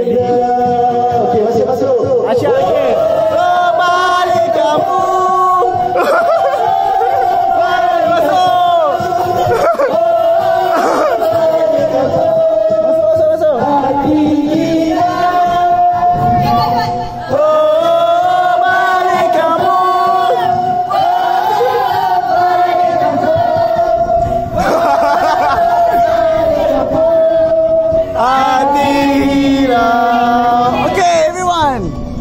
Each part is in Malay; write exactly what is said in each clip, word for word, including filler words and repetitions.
Okey, masuk masuk. Asyik okey. Kembali kampung. Mari masuk. Masuk masuk masuk. Hati kita. Kembali kampung. Adira. Okay, everyone.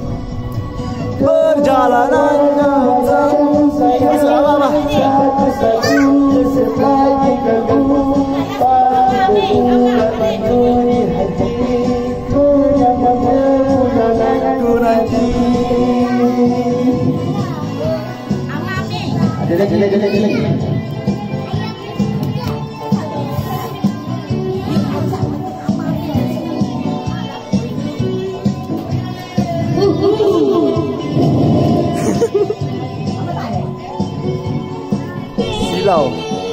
Perjalanan ada lagi, ada lagi, ada lagi. Silau.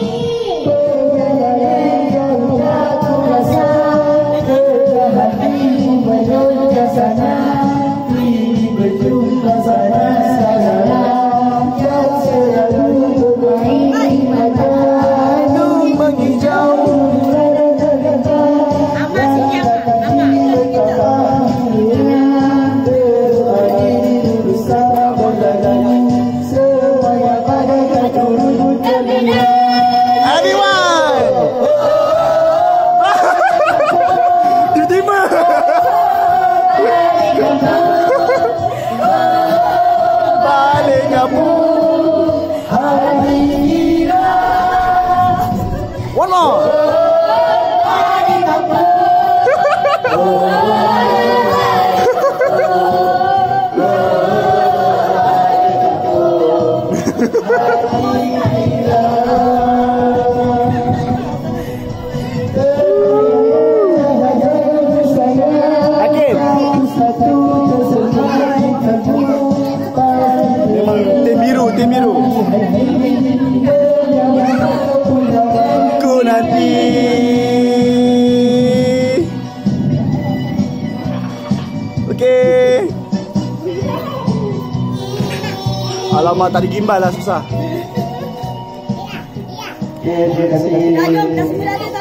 One more. Tim biru, tim biru. Ku nanti. Okey. Alamak, tadi gimbal lah, susah. Okey, terima kasih.